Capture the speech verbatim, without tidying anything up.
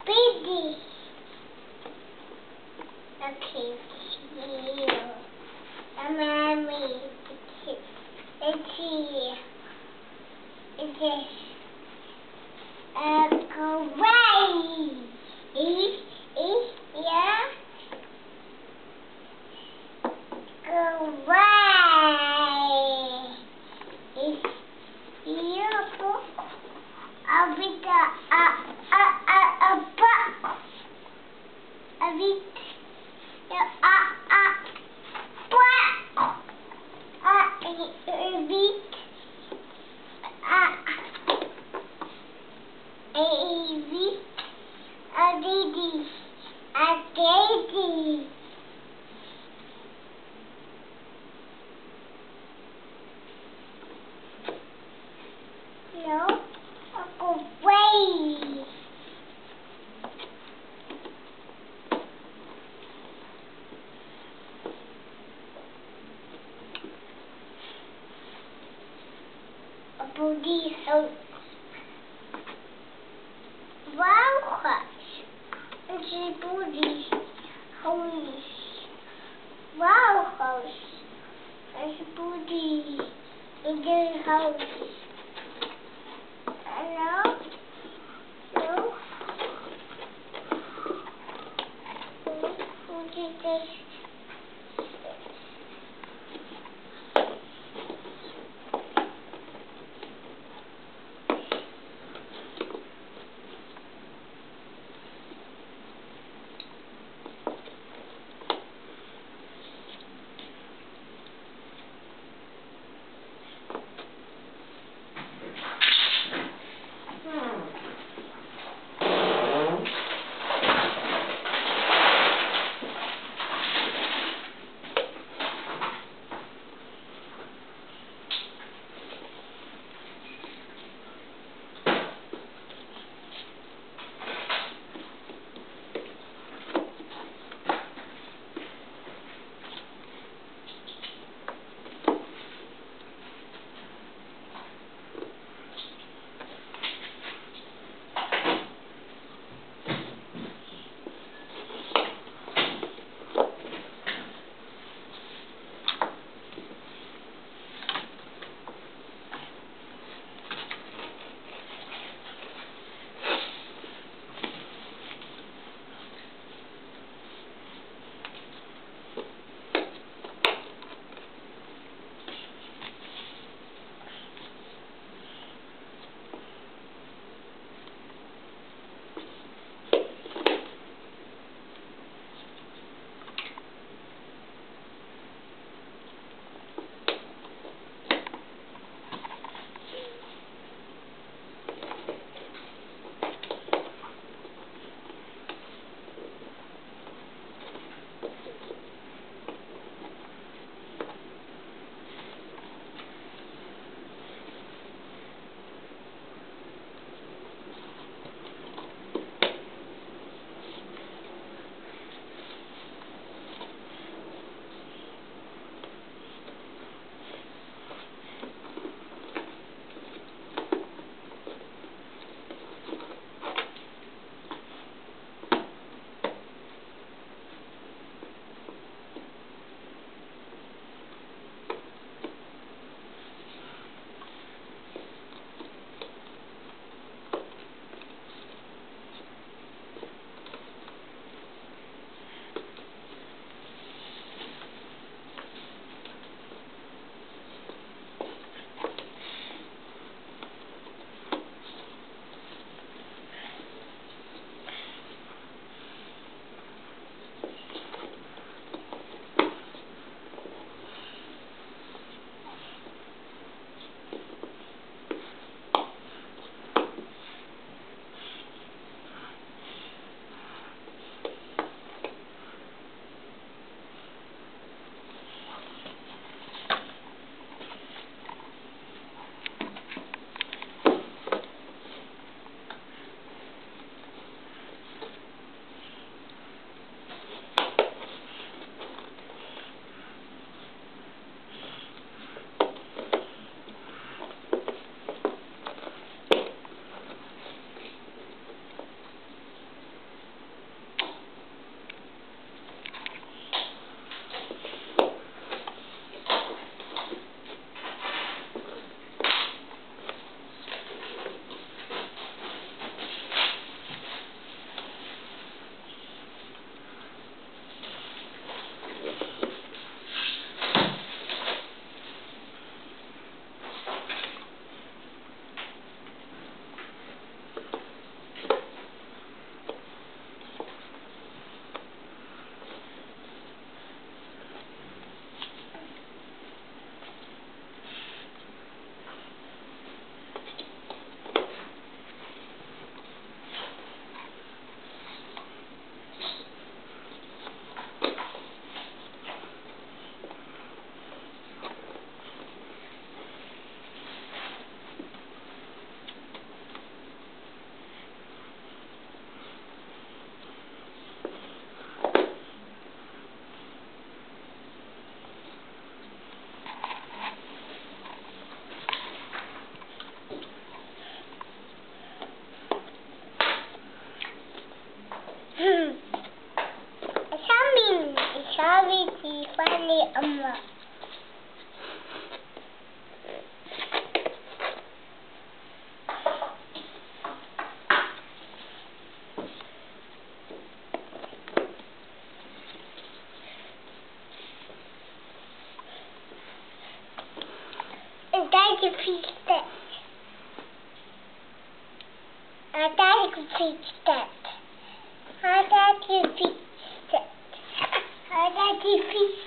baby. Okay, here. And mommy, it's, it's here. It is a gray. Is, is, yeah. Gray. Is beautiful. I'll be the, uh, uh, uh, uh, but, I'll be the, uh, uh, but, uh, I'll be, uh, a bit, a baby, a baby. No, I'll go away. A booty house. Wow, house. It's a booty house. Wow, house. It's a booty in the house. Hello? No? Who did this? you fix that? How did you fix that? How did you fix that? How did you fix